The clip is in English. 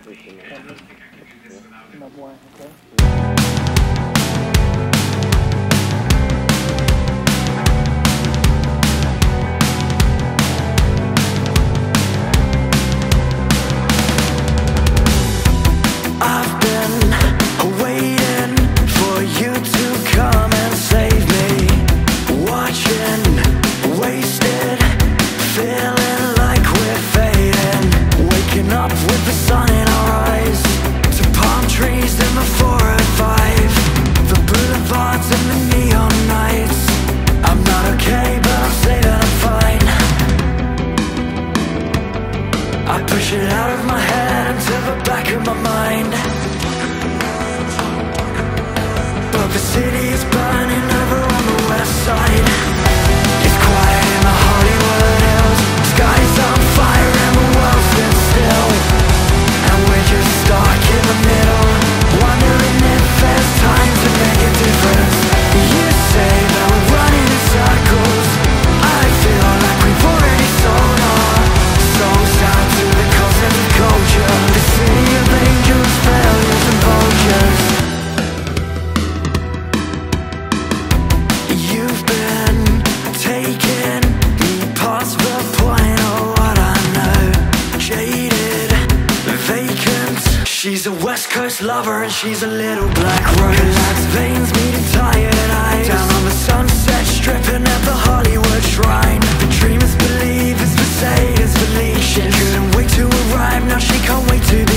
pushing it. Another one, okay. I've been waiting for you to come and save me. Watching, wasted, feeling like we're fading. Waking up with the sun in our eyes, to palm trees in the 405, the boulevards and the neon nights. I'm not okay, but I'm saying I'm fine. I push it out of my head into the back of my mind. But the city is burning over on the west side. It's quiet in the Hollywood hills. Sky's on fire and the world stands still. And we're just stuck in the middle, wondering if there's time to make a difference. You say that we're running in circles. I feel like we've already sold our souls out to the concept of culture. The city of angels, failures and vultures. You've been taking me past the point of what I know. Jaded, vacant. She's a West Coast lover and she's a little black rose. Collapsed veins meeting tired eyes, down on the Sunset Strip and at the Hollywood shrine. The dreamers believe it's Mercedes Felicia. Couldn't wait to arrive, now she can't wait to